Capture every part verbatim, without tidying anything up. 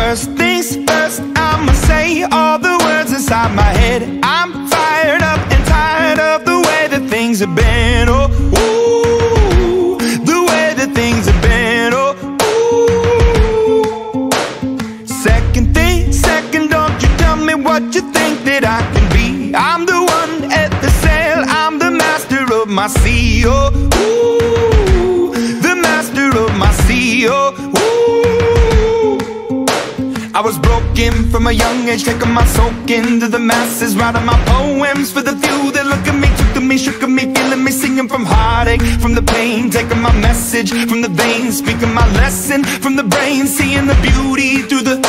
First things first, I'ma say all the words inside my head. I'm fired up and tired of the way that things have been. Oh, ooh, the way that things have been. Oh, ooh. Second thing, second, don't you tell me what you think that I can be. I'm the one at the sail, I'm the master of my sea. Oh, ooh, the master of my sea. Oh, ooh. I was broken from a young age, taking my soak into the masses, writing my poems for the few that look at me, took to me, shook at me, feeling me, singing from heartache, from the pain, taking my message from the veins, speaking my lesson from the brain, seeing the beauty through the...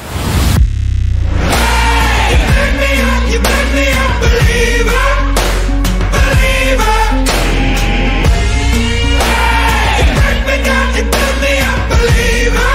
Hey, you make me up, you make me a believer, believer. Hey, you break me down, you build me up, believer.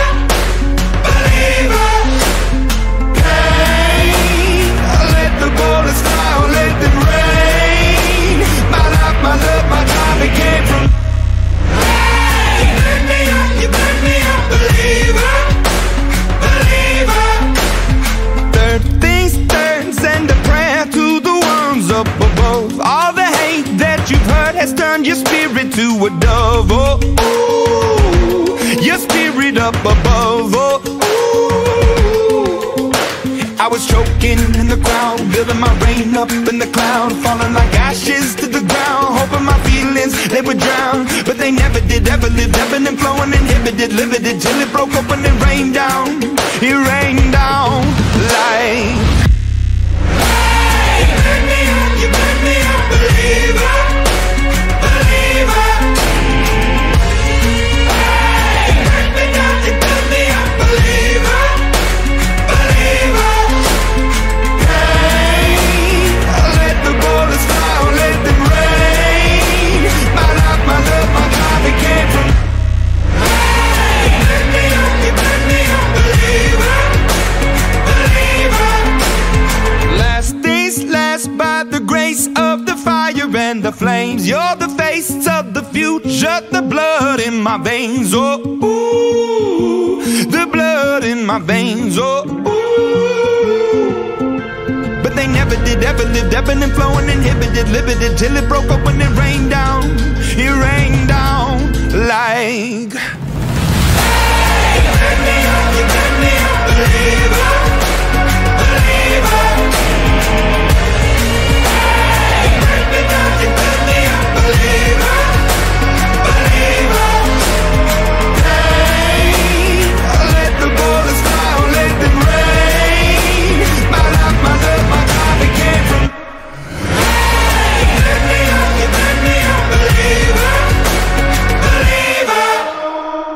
My love, my time, it came from. Hey, you burn me up, you burn me up, believer, believer. Third things third, send a prayer to the ones up above. All the hate that you've heard has turned your spirit to a dove. Oh, ooh, your spirit up above. Oh, ooh. I was choking in the crowd, building my rain up in the cloud, falling like ashes to the ground, hoping my feelings, they would drown. But they never did, ever lived, ebbing and flowing, inhibited, limited, till it broke open and rained down. It rained down like... Hey, you burn me up, you burn me up, believer, believer. Hey, you break me down, you build me up, believer, believer. And the flames, you're the face of the future, the blood in my veins. Oh, ooh, the blood in my veins. Oh, ooh. But they never did, ever lived, ebbing and flowing, inhibited, limited, till it broke open and rained down. It rained down like... Hey, you burn me up, you burn me up, believer, believer. Believer, believer. Hey, let the bullets fly, let them rain. My life, my love, my time, it came from. Hey, you burn me up, you burn me up, believer, believer.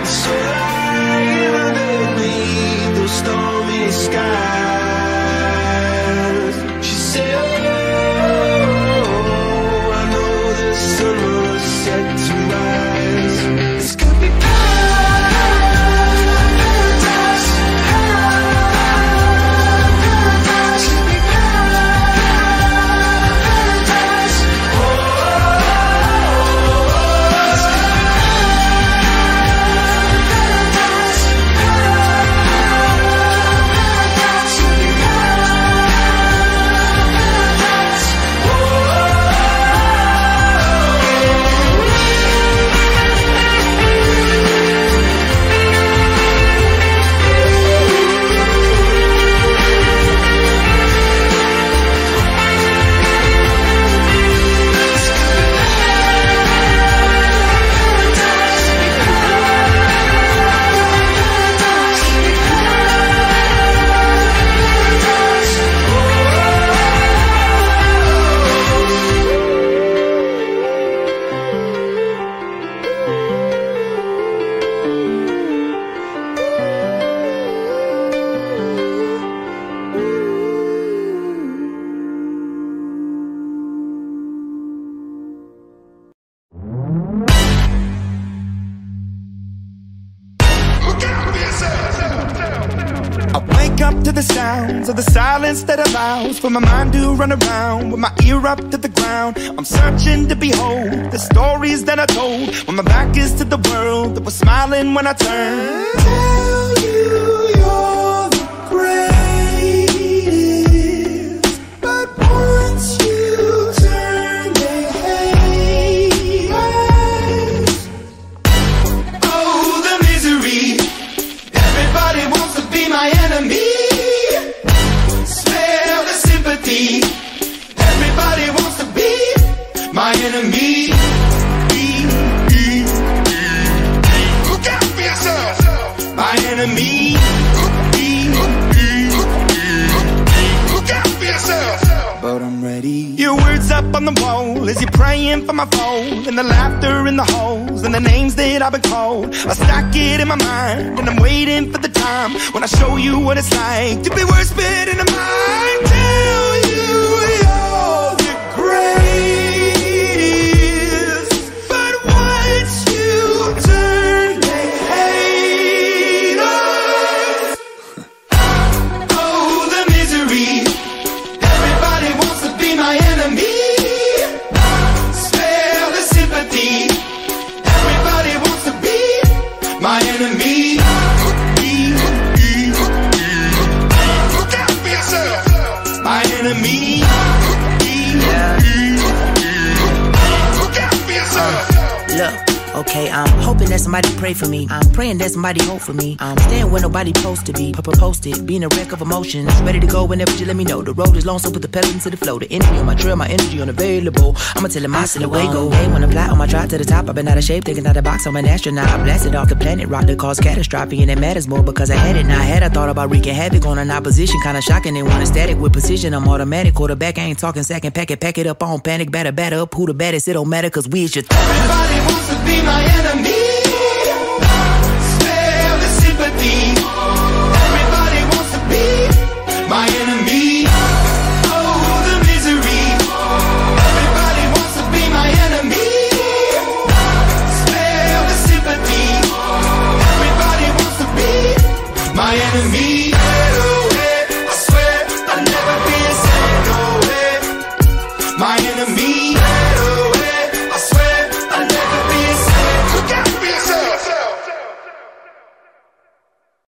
So lying underneath those stormy skies, she said, oh, I know the sun will set to rise. This could be paradise, paradise, could be paradise. Oh, this could be paradise, paradise, could be paradise. Oh, I wake up to the sounds of the silence that allows for my mind to run around with my ear up to the ground. I'm searching to behold the stories that I told when my back is to the world that was smiling when I turned. Tell you you're the greatest, but once you turn they hate us. oh, the misery. Everybody wants to be my enemy. Smell the sympathy. Everybody wants to be my enemy. Look out for yourself. My enemy. Look out for yourself. But I'm ready. Your words up on the wall as you're praying for my phone, and the laughter in the halls and the names that I've been called. I stack it in my mind and I'm waiting for the time when I show you what it's like to be worse fit in a mind. Tell you you're the greatest, but once you turn they hate us. Oh, the misery. Everybody wants to be my enemy. Smell the sympathy. Everybody wants to be my enemy. Look out for yourself. My enemy. Look out for yourself. Look, okay, I'm hoping that somebody pray for me. I'm praying that somebody hope for me. I'm staying where nobody supposed to be. Posted, being a wreck of emotions. Ready to go whenever you let me know. The road is long, so put the pedal into the flow. The energy on my trail, my energy unavailable. I'ma tell him I still away go. Hey, when I fly on my drive to the top, I've been out of shape, thinking out the box. I'm an astronaut. I blasted off the planet, rock that caused catastrophe, and it matters more because I had it. Now I had I thought about wreaking havoc on an opposition, kinda shocking. They want a static with precision. I'm automatic, quarterback. I ain't talking second. Pack it, pack it up on panic, batter, batter up. Who the baddest? It don't matter, cause we is your. Everybody wants to be my enemy.